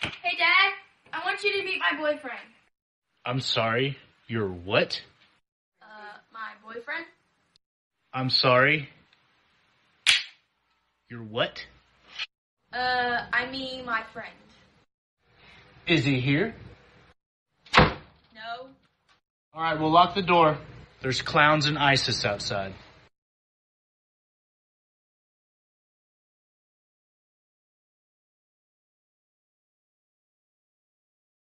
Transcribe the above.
Hey, Dad, I want you to meet my boyfriend. I'm sorry, your what? My boyfriend? I'm sorry. Your what? I mean my friend. Is he here? No. All right, we'll lock the door. There's clowns and ISIS outside.